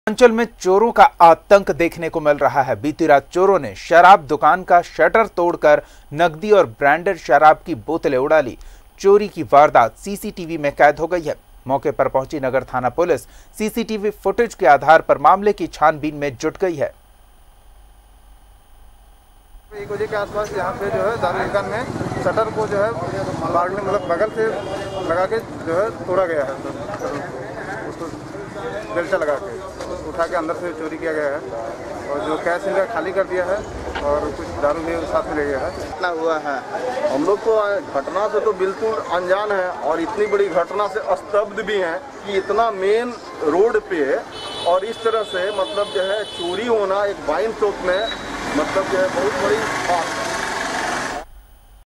अंचल में चोरों का आतंक देखने को मिल रहा है। बीती रात चोरों ने शराब दुकान का शटर तोड़कर नकदी और ब्रांडेड शराब की बोतलें उड़ा ली। चोरी की वारदात सीसीटीवी में कैद हो गई है। मौके पर पहुंची नगर थाना पुलिस सीसीटीवी फुटेज के आधार पर मामले की छानबीन में जुट गई है। 1 बजे के आसपास यहाँ पे जो है दारू दुकान में शटर को जो है बगल से लगा के जो है तोड़ा गया है। उसको बेल्टा लगा के उठा के अंदर से चोरी किया गया है और जो कैश इनका खाली कर दिया है और कुछ दारू भी साथ में ले गया है। इतना हुआ है, हम लोग तो घटना से तो बिल्कुल अनजान है और इतनी बड़ी घटना से स्तब्ध भी हैं कि इतना मेन रोड पे और इस तरह से मतलब जो है चोरी होना एक वाइन शॉप में मतलब जो है बहुत बड़ी